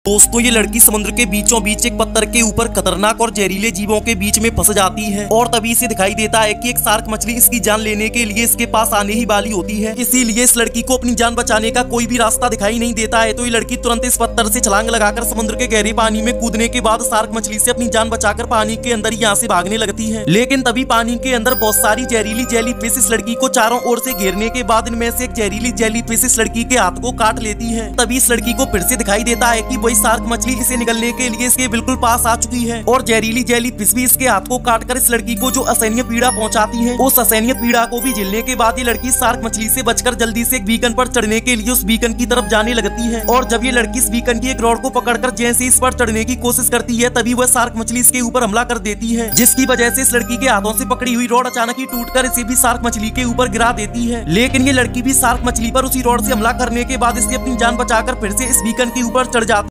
दोस्तों ये लड़की समुद्र के बीचों बीच एक पत्थर के ऊपर खतरनाक और जहरीले जीवों के बीच में फंस जाती है और तभी इसे दिखाई देता है कि एक शार्क मछली इसकी जान लेने के लिए इसके पास आने ही वाली होती है। इसीलिए इस लड़की को अपनी जान बचाने का कोई भी रास्ता दिखाई नहीं देता है, तो ये लड़की तुरंत इस पत्थर से छलांग लगाकर समुद्र के गहरे पानी में कूदने के बाद शार्क मछली से अपनी जान बचाकर पानी के अंदर यहाँ से भागने लगती है। लेकिन तभी पानी के अंदर बहुत सारी जहरीली जेली फिश इस लड़की को चारों ओर से घेरने के बाद इनमें से एक जहरीली जेली फिश इस लड़की के हाथ को काट लेती है। तभी इस लड़की को फिर से दिखाई देता है कि वही शार्क मछली इसे निकलने के लिए इसके बिल्कुल पास आ चुकी है और जहरीली जेली फिश भी इसके हाथ को काटकर इस लड़की को जो असहनीय पीड़ा पहुंचाती है, उस असहनीय पीड़ा को भी झेलने के बाद ये लड़की शार्क मछली से बचकर जल्दी से एक बीकन पर चढ़ने के लिए उस बीकन की तरफ जाने लगती है। और जब ये लड़की इस बीकन की एक रॉड को पकड़कर जैसे इस पर चढ़ने की कोशिश करती है, तभी वह शार्क मछली इसके ऊपर हमला कर देती है, जिसकी वजह से इस लड़की के हाथों से पकड़ी हुई रॉड अचानक ही टूटकर इसे भी शार्क मछली के ऊपर गिरा देती है। लेकिन ये लड़की भी शार्क मछली पर उसी रॉड से हमला करने के बाद इससे अपनी जान बचाकर फिर से इस बीकन के ऊपर चढ़ जाती है।